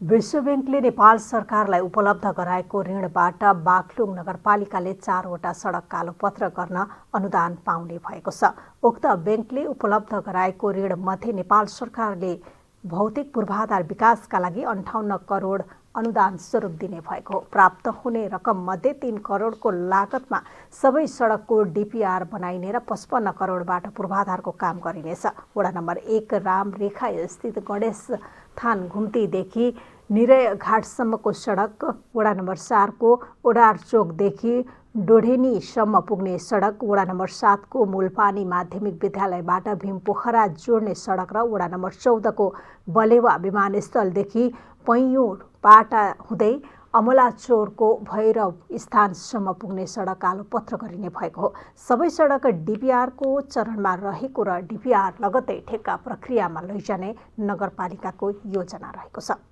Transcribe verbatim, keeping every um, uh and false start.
विश्व बैंकले नेपाल सरकारलाई उपलब्ध गराएको ऋणबाट बागलुङ नगरपालिकाले चारवटा सडक कालोपत्र गर्न अनुदान पाउने भएको छ। उक्त बैंकले उपलब्ध गराएको ऋण मध्ये नेपाल सरकारले भौतिक पूर्वाधार विकासका लागि अन्ठाउन्न करोड अनुदान स्वरूप दिने भएको हो। प्राप्त हुने रकम मध्ये तीन करोडको लागतमा सबै सडकको डीपीआर बनाइने र पचपन्न करोडबाट पूर्वाधारको काम गरिनेछ। वडा नम्बर एक राम रेखा स्थित गणेश थान घुम्तीदेखि निरय घाटसम्मको सडक, वडा नम्बर चारको ओडार चोकदेखि डोढेनीसम्म पुग्ने सडक, वडा नम्बर सातको मूलपानी माध्यमिक विद्यालयबाट भीमपोखरा जोड्ने सडक र वडा नम्बर चौधको बलेवा विमानस्थलदेखि पैयुँ पाटा हुँदै अमलाचौरको भैरव स्थानसम्म पुग्ने सडक कालोपत्र गरिने भएको हो। सबै सडक डीपीआरको चरणमा रहेको र डीपीआर लगत्तै ठेक्का प्रक्रियामा लैजाने नगरपालिकाको योजना रहेको छ।